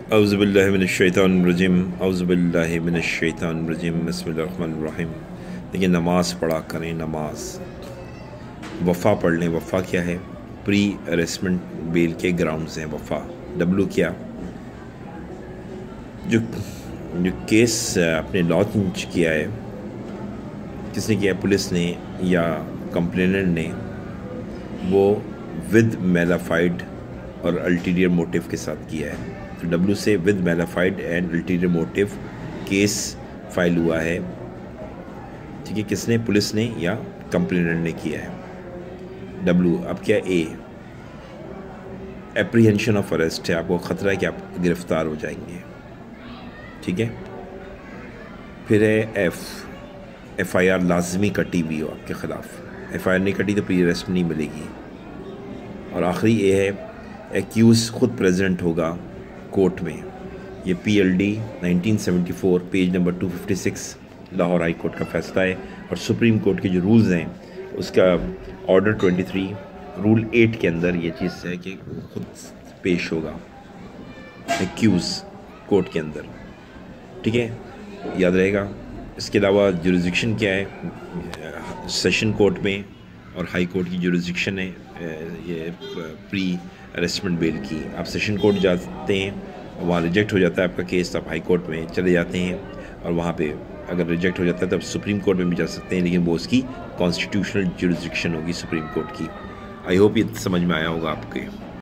औज़ुबिल्लाहिमिनश्शैतानिर्रजीम औज़ुबिल्लाहिमिनश्शैतानिर्रजीम बिस्मिल्लाहिर्रहमानिर्रहीम। देखिए, नमाज़ पढ़ा करें, नमाज वफ़ा पढ़ लें। वफ़ा क्या है? प्री अरेस्टमेंट बेल के ग्राउंड्स हैं वफ़ा। डब्लू क्या? जो जो केस आपने लॉन्च किया है, किसने किया है? पुलिस ने या कंप्लेनेंट ने, वो विद मेलाफाइड और अल्टीरियर मोटिव के साथ किया है। तो डब्लू से with malafide and ulterior motive case file हुआ है। ठीक है, किसने? पुलिस ने या कंप्लेनेंट ने किया है। डब्लू। अब क्या? ए एप्रीहेंशन ऑफ अरेस्ट है, आपको ख़तरा है कि आप गिरफ़्तार हो जाएंगे। ठीक है। फिर है एफ.आई.आर लाजमी कटी हुई हो आपके ख़िलाफ़। एफ.आई.आर नहीं कटी तो प्री अरेस्ट नहीं मिलेगी। और आखिरी ए है एक्यूज़ खुद प्रेजेंट होगा कोर्ट में। ये PLD 1974 page number 256 Lahore high court का फ़ैसला है। और सुप्रीम कोर्ट के जो रूल्स हैं उसका ऑर्डर 23 रूल 8 के अंदर ये चीज़ है कि खुद पेश होगा एक्यूज़ कोर्ट के अंदर। ठीक है, याद रहेगा। इसके अलावा जुरिसडिक्शन क्या है? सेशन कोर्ट में और हाई कोर्ट की जुरिसडिक्शन है ये प्री अरेस्टमेंट बेल की। आप सेशन कोर्ट जाते हैं, वहाँ रिजेक्ट हो जाता है आपका केस, तो आप हाई कोर्ट में चले जाते हैं और वहाँ पे अगर रिजेक्ट हो जाता है तो आप सुप्रीम कोर्ट में भी जा सकते हैं, लेकिन वो उसकी कॉन्स्टिट्यूशनल जुरिसडिक्शन होगी सुप्रीम कोर्ट की। आई होप ये समझ में आया होगा आपके।